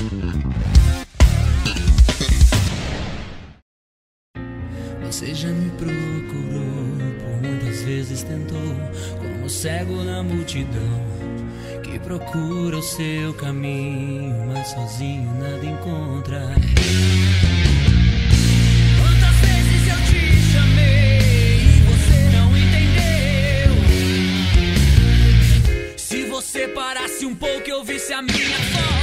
Você já me procurou, por muitas vezes tentou, como cego na multidão, que procura o seu caminho, mas sozinho nada encontra. Quantas vezes eu te chamei e você não entendeu? Se você parasse um pouco e ouvisse a minha voz.